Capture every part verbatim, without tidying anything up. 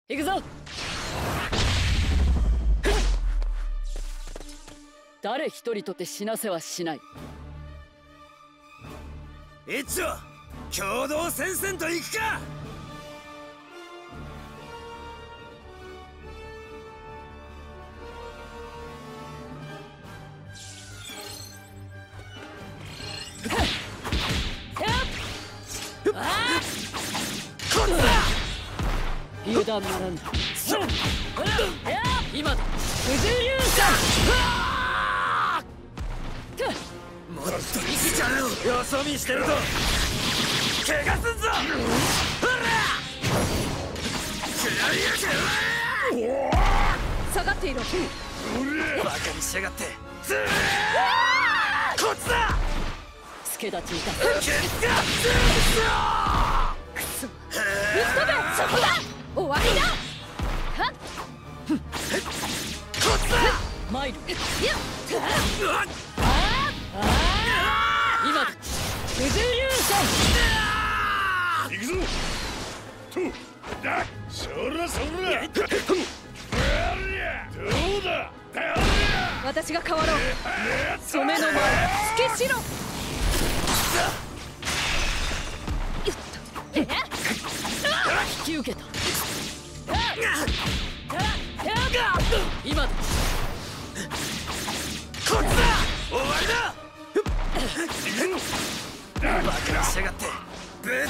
行くぞ。誰一人とて死なせはしない。 一丁共同戦線と行くか。 油断ならぬ。今だ。不自由さ。 もっと力をよそ見してると怪我すんぞ。ほら食らいやがれ。 下がっていろ。 バカにしやがって。こっちだ。 助立ちいた。 結果くそ。ぶっ飛べ。そこだ。終わりだ。はっ。 こっちだ。 参る。 ああ今だ。不自由さ。 行くぞ。とだ。そらそら。どうだ。 私が変わろう。染めの前つけしろ。引き受けた。今だ。 こっちだ。終わりだ。バカにしやがってぶっ飛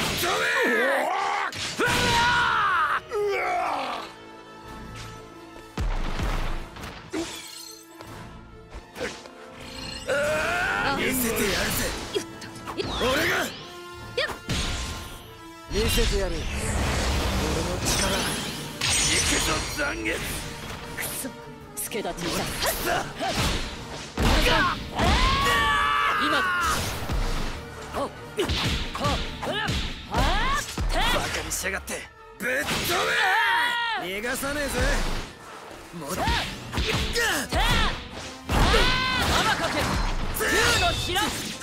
べ。見せてやるぜ。俺が見せてやる。俺の力行くぞ残月。 くそ。助立ちいた。今だ。おっバカにしやがってぶっ飛べ。逃がさねえぜ。もっと甘かけ。竜のひら。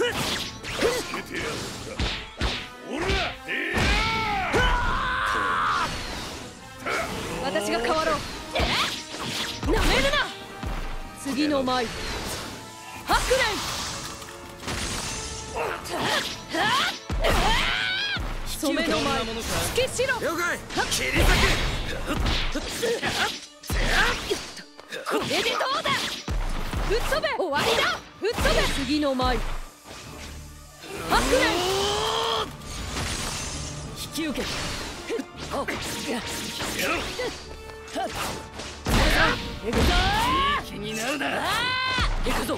私が変わろう。なめるな。次の舞白蓮。染めの舞つけしろ。 了解。切り裂く。 これでどうだ。ぶっ飛べ。終わりだ。ぶっ飛べ。次の舞白蓮。引き受け。おっ。行くぞ。 いい気になるな。 行くぞ。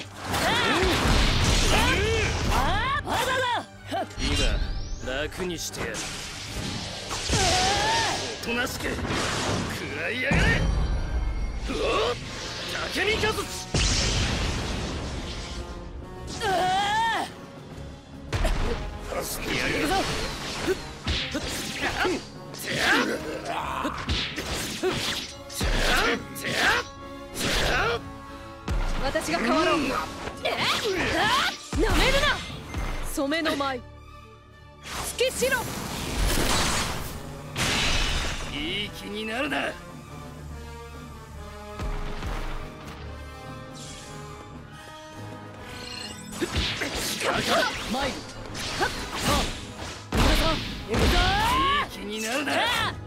今楽にしてやる。おとなしく食らいやがれ。おっ竹見和地。助けやる。 行くぞ。私が変わろう。なめるな。染めの舞つけしろ。 いい気になるな。 参る。皆さん行くぞ。 いい気になるな。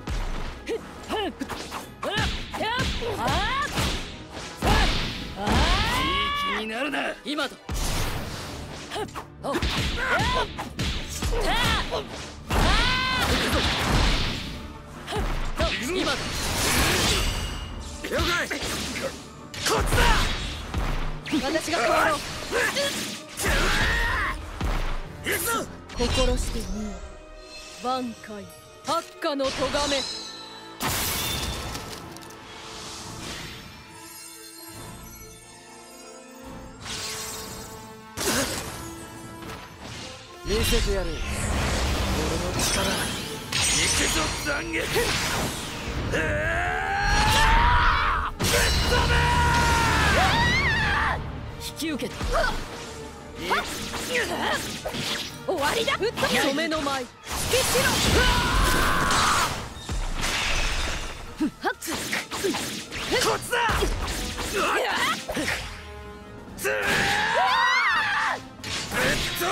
いい気になるな。 今だ。今だ。 了解。こっちだ。 私が変わろう。 行くぞ。 心してみよ。挽回八花の咎め。 見せてやる。俺の力行くぞ残月。ぶっ飛べ。 引き受けた。終わりだ。染めの舞つけしろ。 こつだ。うわっつーぶっ飛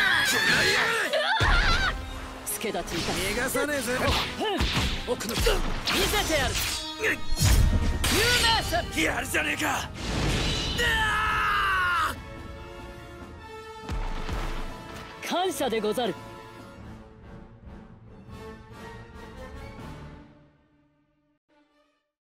べ。 助立ちいた逃がさねえぜ。 奥の見せてやる。ユーナーさんやるじゃねえか。 感謝でござる。